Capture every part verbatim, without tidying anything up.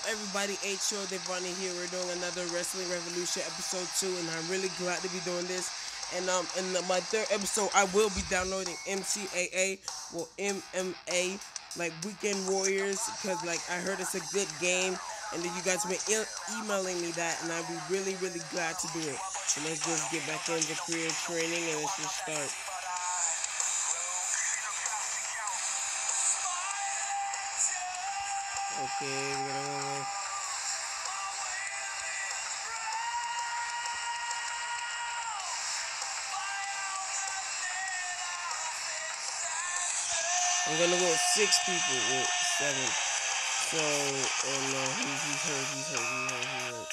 everybody? H Show Devani here. We're doing another Wrestling Revolution episode two, and I'm really glad to be doing this. And um, in the, my third episode, I will be downloading M C A A, well M M A, like Weekend Warriors, because like I heard it's a good game, and then you guys have been e- emailing me that, and I'd be really really glad to do it. So let's just get back into career training, and let's just start. Okay, we're gonna go. I'm gonna go with six people with seven. So, oh no, he's, he's hurt, he's hurt, he's hurt, he's hurt.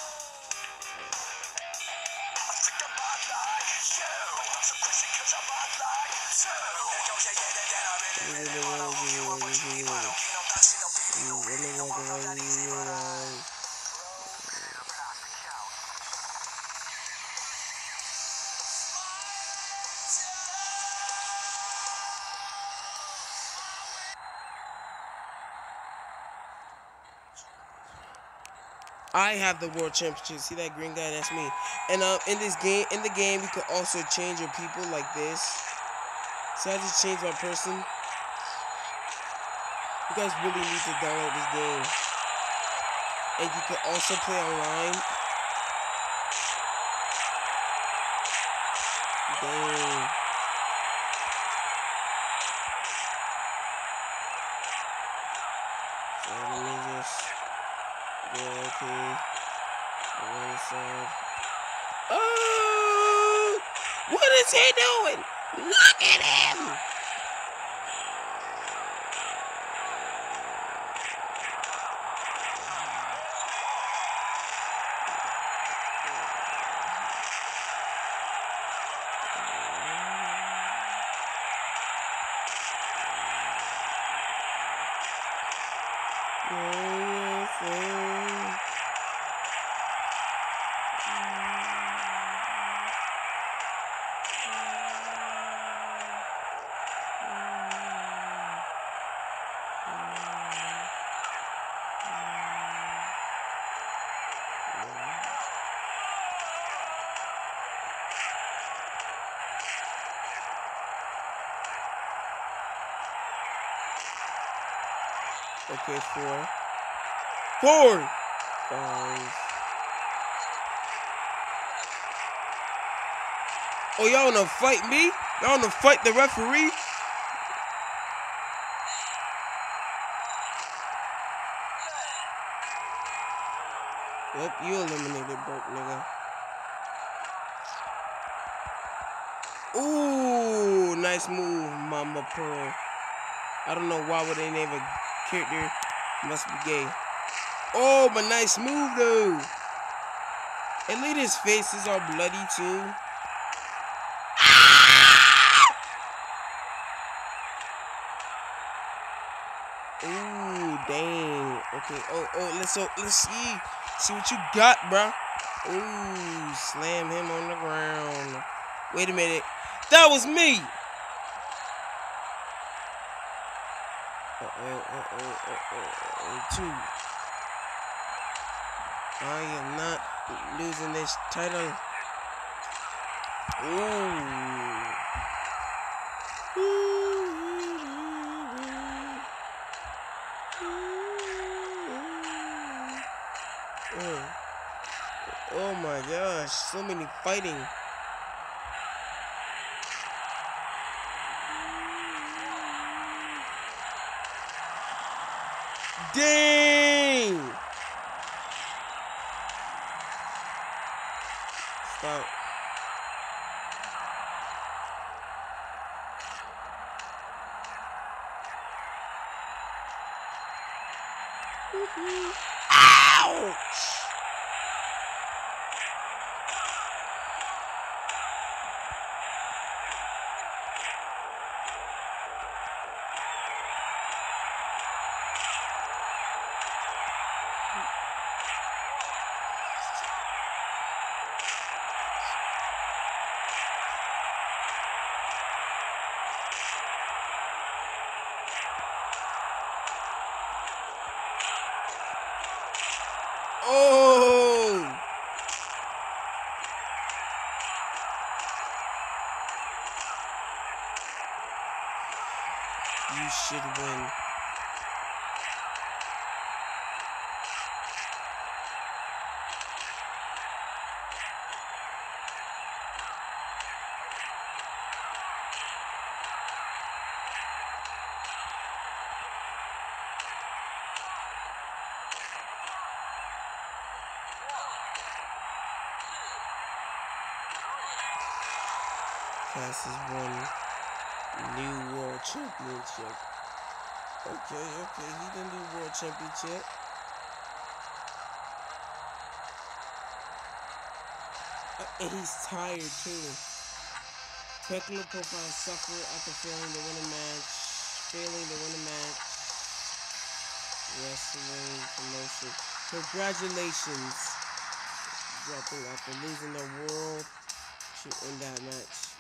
I have the world championship. See that green guy? That's me. And um, in this game, in the game, you can also change your people like this. See, I just changed my person. You guys really need to download this game. And you can also play online. Dang. So let me just. Yeah, okay. On one side. Oh! What is he doing? Look at him! Okay, four. Four! Five. Oh, y'all wanna fight me? Y'all wanna fight the referee? Yep, you eliminated, broke nigga. Ooh, nice move, Mama Pearl. I don't know why would they name a character. Must be gay. Oh, but nice move though. At least his face is all bloody too. Ooh, dang. Okay. Oh, oh. Let's so let's see. See what you got, bruh. Ooh, slam him on the ground. Wait a minute. That was me. Uh oh. Uh oh. Uh oh. Uh two. I am not losing this title. Ooh. Oh. Oh my gosh, so many fighting. Dang! Stop. Ouch! should win. Cass has won new world championship. Okay, okay, he didn't do world championship. Uh, and he's tired too. Peculiar profile suffer after failing to win a match. Failing to win a match. Wrestling promotion. Congratulations. Dropping after losing the world in that match.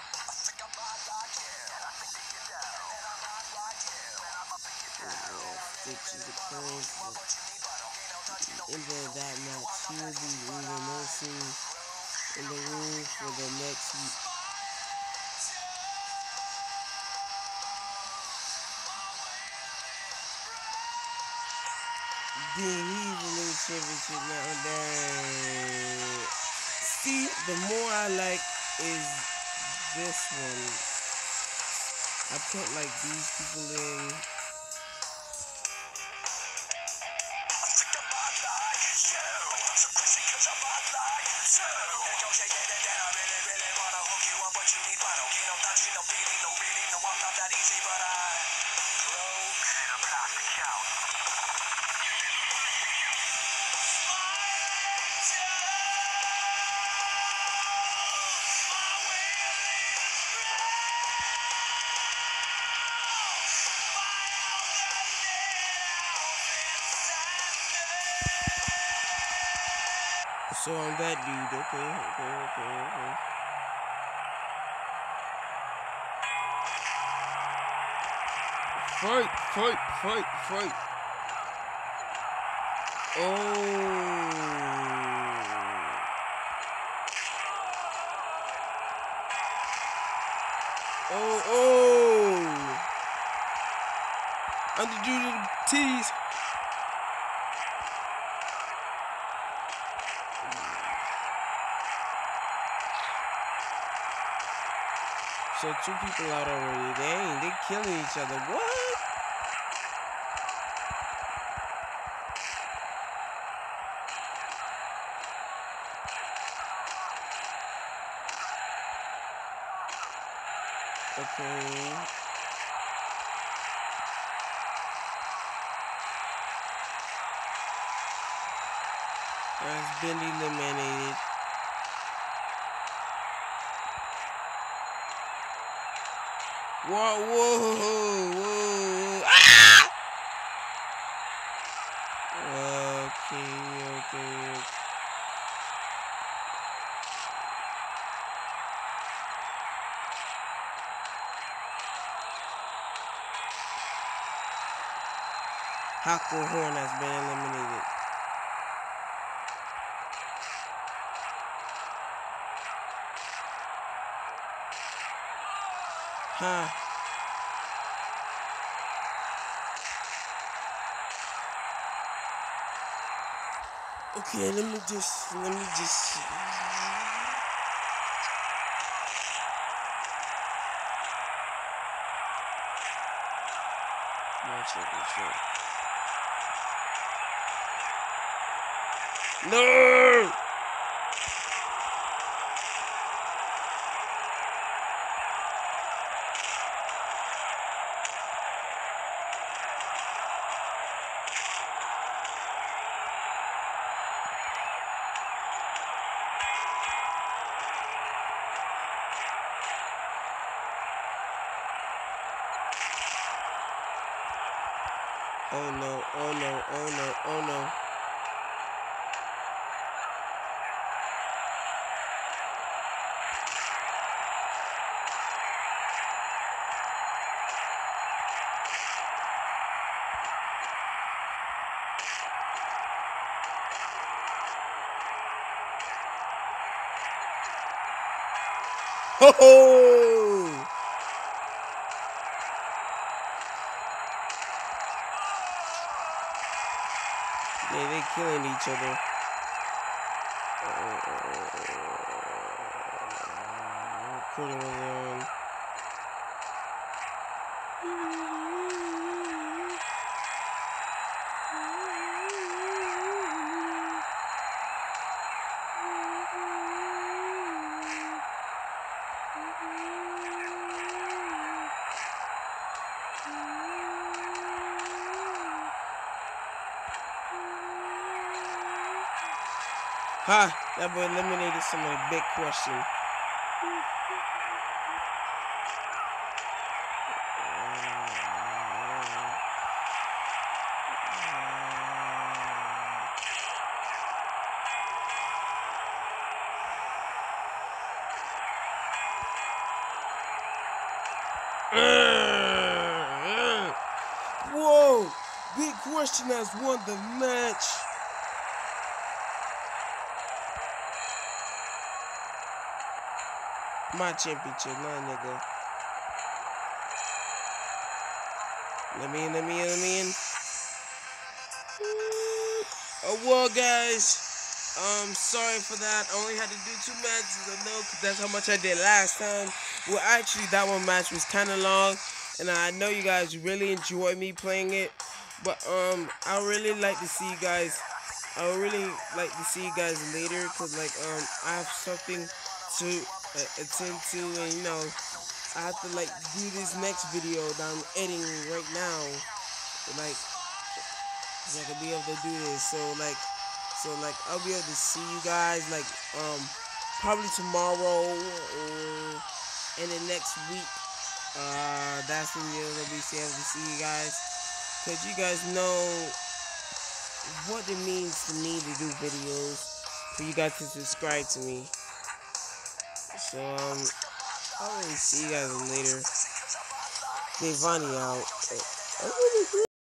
Stitches occurs in the, that match. He will be in the nursing in the room for the next week. Then he's the new championship now. Dang. See, the more I like is this one. I put like these people in. So I'm that dude, okay, okay, okay, okay. Fight, fight, fight, fight. Oh. Oh, oh. I'm the dude of the tease. So two people out already. Dang, they killing each other. What? Okay. Has been eliminated. Whoa, whoa, whoa, ah! Okay, okay. Haku Horn has been eliminated. Huh. Okay, let me just, let me just. No! Oh no, oh no, oh no, oh no. Ho ho! Yeah, they killing each other. Recording was on. Ha! That boy eliminated somebody. Big question. Whoa! Big Question has won the match. My championship, nah, nigga. Let me in, let me in, let me in. Oh, well, guys. Um, sorry for that. I only had to do two matches. I know, because that's how much I did last time. Well, actually, that one match was kind of long. And I know you guys really enjoy me playing it. But, um, I really like to see you guys. I would really like to see you guys later. Because, like, um, I have something to uh, attend to. And, you know, I have to, like, do this next video that I'm editing right now. Like, so I can be able to do this. So, like, so, like, I'll be able to see you guys, like, um, probably tomorrow or in the next week. Uh, that's when you'll be able to see you guys. Because you guys know what it means to me to do videos. For you guys to subscribe to me. So, um, I'll really see you guys later. Devani out.